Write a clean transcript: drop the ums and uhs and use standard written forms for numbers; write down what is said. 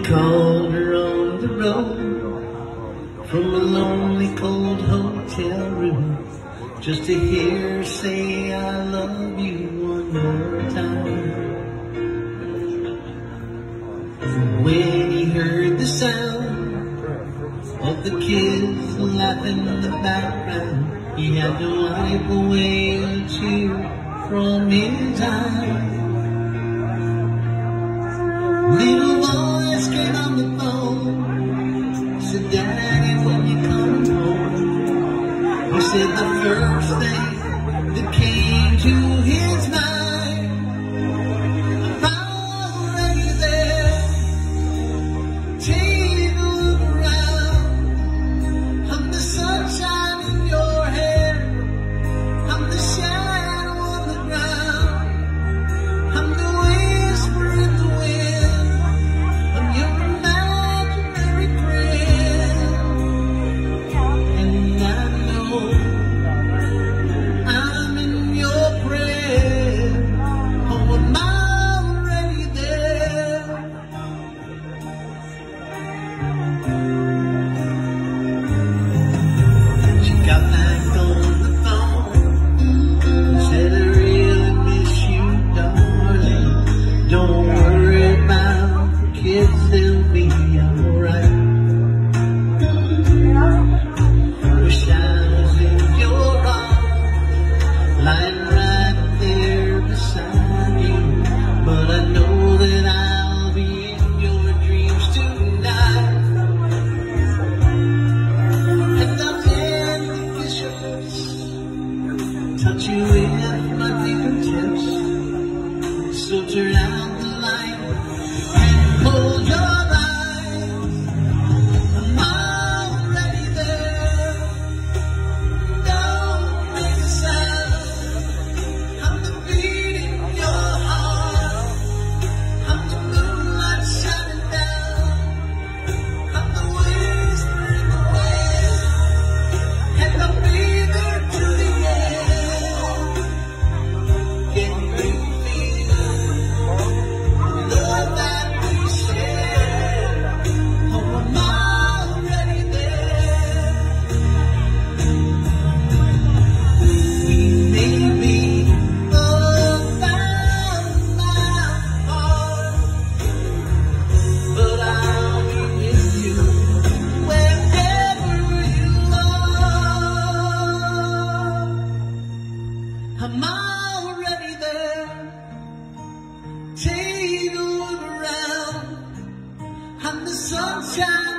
called her on the road from a lonely cold hotel room just to hear her say I love you one more time. When he heard the sound of the kids laughing in the background, he had to wipe away a tear from his eye. Little voice came on the phone, said, Daddy, when you coming home? He said the first thing that came to his mind, I'm already there. Take a look around. I'm the sunshine in your hair. I'm the shadow on the ground. I'm the whisper in the wind. I'm your imaginary friend. And I know I'm in your prayer. Oh, I'm already there. She got back on the phone and said, I really miss you, darling. Don't worry about the kids, they'll be alright. Wish I was in your arms, lying right there beside you. But I know that I'll be in your dreams tonight. And I'll gently kiss your lips, touch you with my fingertips. So turn out the light and hold your eyes. I'm already there. Don't make a sound. I'm the beat in your heart. I'm the moonlight shining down. I'm the whisper in the wind. And I'll be there to the end. Can you feel the love that we share? Oh, I'm already there. We may be a thousand miles apart, but I'll be with you wherever you are. I'm already there. Take a look around. I'm the sunshine